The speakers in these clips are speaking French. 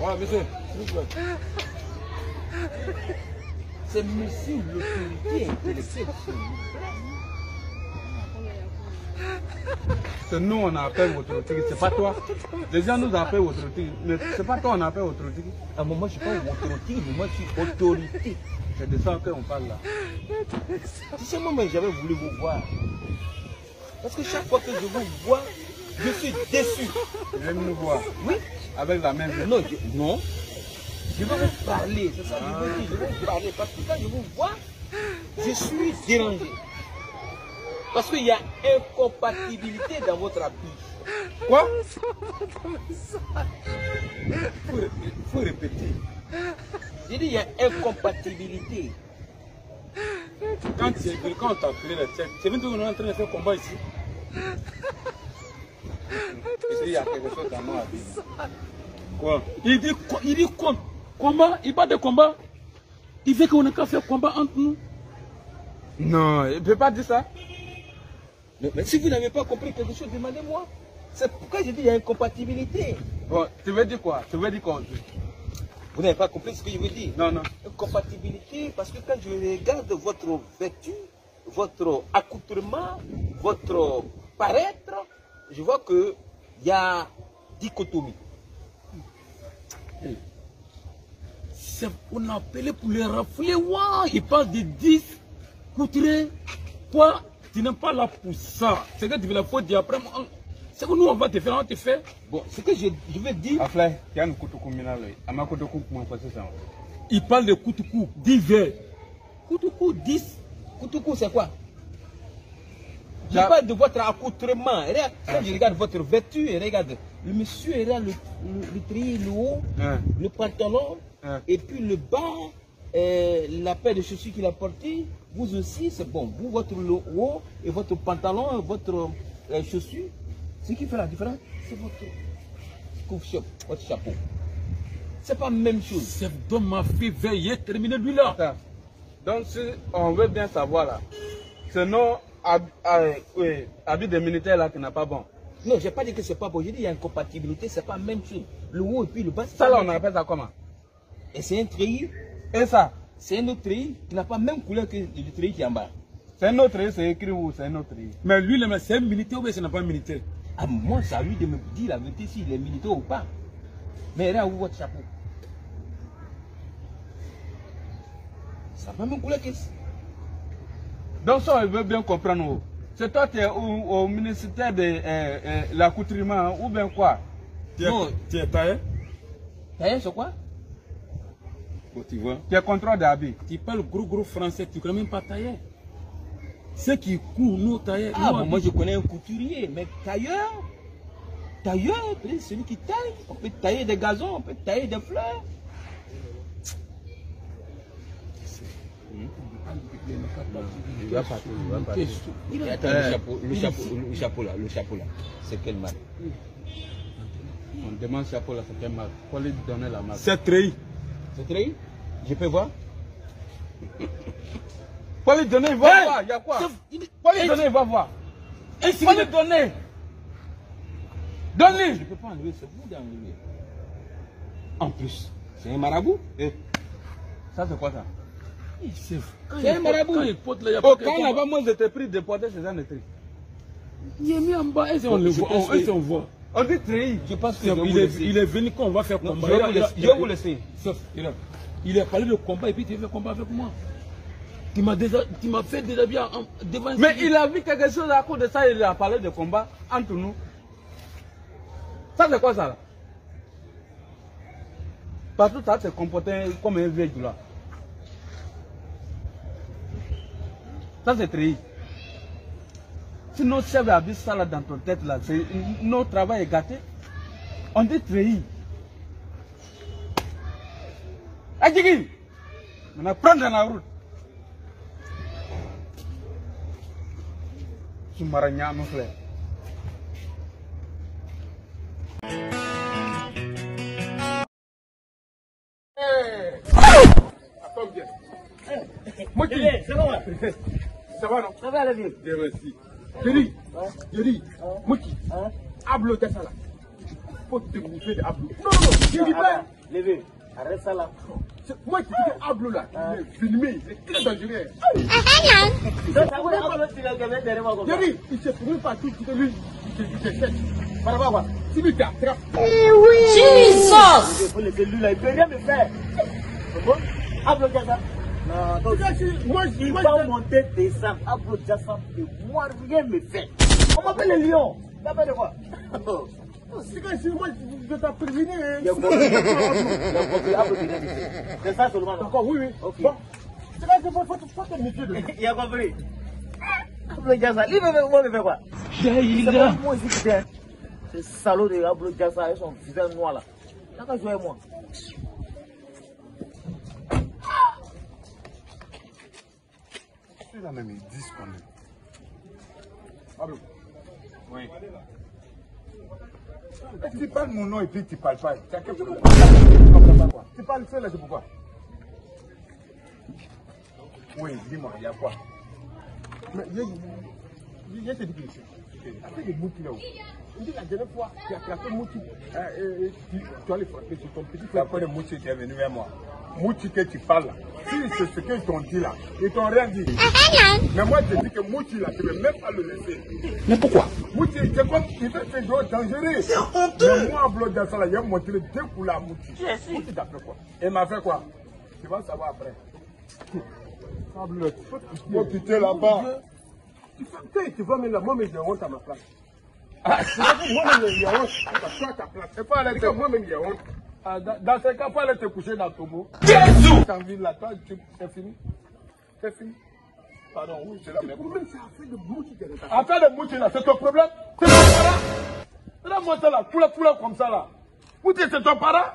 Ouais, monsieur. C'est monsieur l'autorité intellectuelle. C'est nous on appelle autorité, c'est pas toi. Les gens nous appellent autorité, mais c'est pas toi on appelle autorité. À un moment, je ne suis pas autorité, mais moi je suis autorité. C'est de ça qu'on parle là. Tu sais, moi, j'avais voulu vous voir. Parce que chaque fois que je vous vois, je suis déçu. Je viens nous voir. Oui. Avec la même vie. Non, non. Je vais vous parler, c'est ça que je veux dire. Je vais vous parler parce que quand je vous vois, je suis dérangé. Parce qu'il y a incompatibilité dans votre bouche. Quoi? Il faut répéter. J'ai dit il y a incompatibilité. Quand on t'a appelé la tête, c'est venu qu'on est en train de faire combat ici. Il y a quelque chose dans moi à dire. Quoi? Il dit combat, il parle de combat. Il veut qu'on n'a qu'à faire combat entre nous. Non, il ne peut pas dire ça. Mais si vous n'avez pas compris quelque chose, demandez-moi. C'est pourquoi j'ai dit qu'il y a incompatibilité. Bon, tu veux dire quoi? Tu veux dire quoi? Vous n'avez pas compris ce que je veux dire? Non, non. Incompatibilité, parce que quand je regarde votre vertu, votre accoutrement, votre paraître, je vois qu'il y a dichotomie. On a appelé pour les rafler. Wow, il parle de 10 couturés. Quoi? Tu n'es pas là pour ça. C'est que tu veux la faute dire après. C'est que nous, on va te faire, on te fait. Bon, ce que je veux dire. Aflay, il y a un couteau minal. Un couteau comment c'est ça? Il parle de Koutoukou, 10 verres. Koutoukou, 10. Koutoukou, c'est quoi? Je parle de votre accoutrement. Quand je regarde votre vertu, regarde, le monsieur est là, le trier, le haut, le pantalon, et puis le bas, la paire de chaussures qu'il a portée. Vous aussi, c'est bon. Vous, votre haut et votre pantalon, votre chaussure, ce qui fait la différence, c'est votre couvre-chef, votre chapeau. C'est pas la même chose. C'est dans ma fille, veillez, terminez lui là. Attends. Donc, si on veut bien savoir là, c'est nos habits de militaires là qui n'est pas bon. Non, je n'ai pas dit que c'est pas bon. J'ai dit qu'il y a une compatibilité, c'est pas la même chose. Le haut et puis le bas. Ça là, on appelle ça comment? Et c'est un treillis. Et ça? C'est un autre treillis qui n'a pas la même couleur que le treillis qui est en bas. C'est un autre treillis, c'est écrit où? C'est un autre treillis. Mais lui, c'est un militaire ou bien ce n'est pas un militaire? Ah, moi, c'est à lui de me dire la vérité s'il est militaire ou pas. Mais regarde où votre chapeau. Ça n'a pas la même couleur que ça. Donc ça, on veut bien comprendre. C'est toi qui es au ministère de l'accoutrement ou bien quoi? Non. Tu es taillé? Taillé, c'est quoi? Bon, tu vois. Tu es contrôle d'habits. Tu parles gros français, tu ne connais même pas taillé. Ceux qui courent, nous taillés. Ah, bon, moi je connais un couturier, mais tailleur, peut-être celui qui taille. On peut tailler des gazons, on peut tailler des fleurs. Il va partir, il va partir. Attends, le chapeau là, c'est quelle marque? On demande chapeau là, c'est quelle marque? Faut lui donner la marque. C'est treillis. C'est treillis? Je peux voir? Faut lui donner, il va voir. Il y a quoi? Faut lui donner, il va voir. Faut lui donner. Donne-lui. Je ne peux pas enlever, c'est vous d'enlever. En plus, c'est un marabout. Ça c'est quoi ça? C'est un marabout. Quand là-bas, moi j'étais pris de porter ces gens de tri. Il est mis en bas, et on le voit. On voit. On dit tri. Je pense que il est venu quand on va faire combat. Je vais vous laisser. Sauf, il a parlé de combat et puis tu veux combat avec moi. Tu m'as fait déjà bien devant. Mais il a vu quelque chose à cause de ça, il a parlé de combat entre nous. Ça c'est quoi ça là? Parce que ça s'est comporté comme un vieux là. Ça c'est tri. Si notre chef a vu ça là dans ton tête là, notre travail est gâté. On dit treillis. Adjigi, on a prendre dans la route. Sumaranya mon frère. Attends bien. Moi qui ça va? Ça va non? Ça va la vie? Bien merci. Jerry, moi qui hablo de ça là. faut te bouffer d'Ablo. Non, je dis pas. Levez, arrête ça là. Moi qui dis que Ablo là, il est filmé, il est très dangereux. Je dis, il se trouve pas tout de lui, il se cherche. Par rapport à si lui t'attrape. Jesus! Il faut laisser lui là, il peut rien me faire. Ablo Jassa. Non, moi je vais monter des sangs. Ablo Jassa, moi rien me fait. On m'appelle le lion. T'appelles de quoi? C'est que si moi je t'ai prévenu. Il y a compris. C'est ça seulement. D'accord, oui. Ok. Bon. C'est que faut te méfier de lui. Il a compris. Ablo Jassa, lui me fait quoi? C'est pas moi ici qui t'aime. Ce salaud de Ablo Jassa et son visage noir là. T'as qu'à jouer avec moi. Là même ils disent quand même. Ablo. Oui. Tu parles mon nom et puis tu parles pas. Tu as quelque chose. Tu parles seul là, c'est pourquoi? Oui, dis-moi, il y a quoi? Mais je te dis que après les moutons là-haut. Il dit la dernière fois, tu as attrapé Mouti. Tu as les frapper sur ton petit frère. Après le Mouti qui est venu vers moi. Mouti que tu parles là. Si c'est ce qu'ils t'ont dit là, ils t'ont rien dit. Mais moi je dis que Mouti là, tu ne veux même pas le laisser. Mais pourquoi? Mouti, c'est comme il fait ces choses dangereux. C'est honteux. Mais moi, à Ablo Jassa là, il a montré deux coups là à Mouti. Mouti t'a fait quoi? Il m'a fait quoi? Tu vas savoir après. Ablo, moi tu es là-bas. Tu vas mettre là, moi mais j'ai honte à ma place. Moi-même, il y a honte. Tu as ta place. C'est pas aller te... Moi-même, il y a honte. Dans ce cas, il faut aller te coucher dans ton mot. Jésus! T'as envie là, toi, c'est fini. C'est fini. Pardon, oui, c'est là. Le problème, c'est affaire de Mouti. Affaire de Mouti, là, c'est ton problème. C'est ton parent. Regarde-moi ça là, tout là comme ça là. Mouti, c'est ton parent.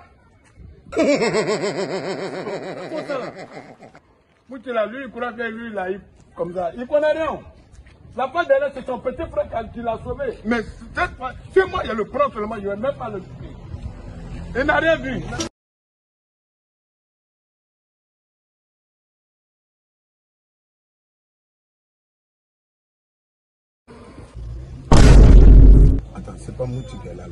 Mouti là, lui, il croit que lui, là, comme ça. Il connaît rien. La fois dernière, c'est son petit frère qui l'a sauvé. Mais cette fois, c'est moi, il y a le prend seulement, il ne va même pas le tuer. Il n'a rien vu. Attends, c'est pas Mouti qui est là.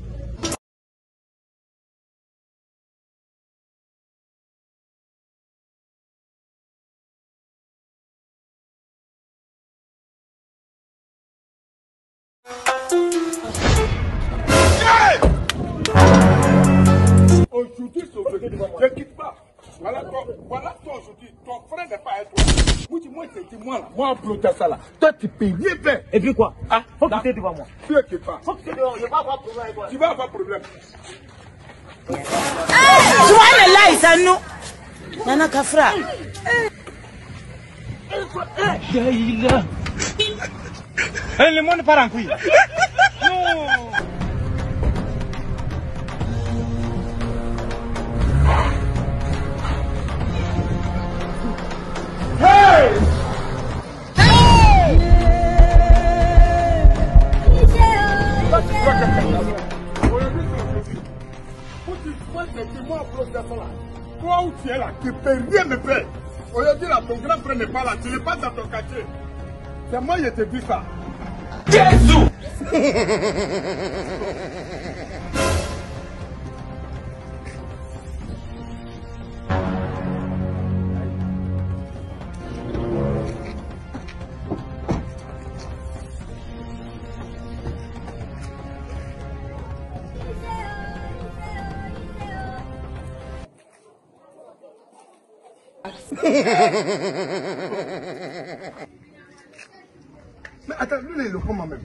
Aujourd'hui, ne quitte pas. Voilà toi aujourd'hui. Ton frère n'est pas avec toi. Moi, c'est moi là. Moi, Ablo Jassa là. Toi, tu peux rien faire. Et puis quoi? Ah, faut que tu t'aies devant moi. Tu ne quittes pas. Faut que tu t'aies devant moi. Je vais pas avoir problème avec toi. Tu vas avoir problème. Subhanallah, Isanou. Nana Kafra. Le monde part en couille. Toi où tu es là, tu ne peux rien me faire. Aujourd'hui, là, ton grand frère n'est pas là, tu n'es pas dans ton quartier. C'est moi qui te dis ça. Jésus! Mais attends, lui, il est le comment même.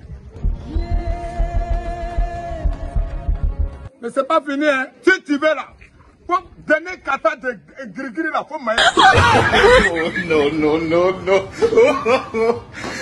Mais c'est pas fini, hein. Si tu veux là, faut donner kata de gris-gris là, faut m'aider. Non, non, non, non.